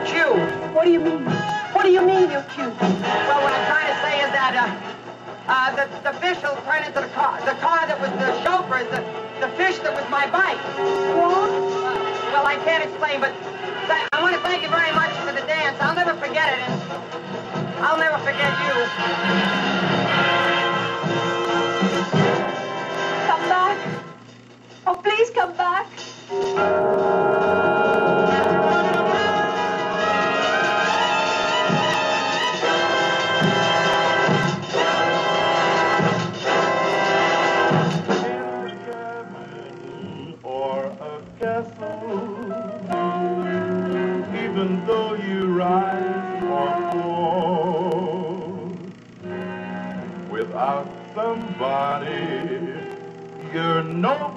cute. What do you mean? What do you mean you're cute? Well, what I'm trying to say is that the fish will turn into the car. The car that was the chauffeur is the fish that was my bike. What? Well, I can't explain, but I want to thank you very much for the dance. I'll never forget it, and I'll never forget you. Come back. Oh, please come back. Even though you rise or fall, without somebody, you're nobody.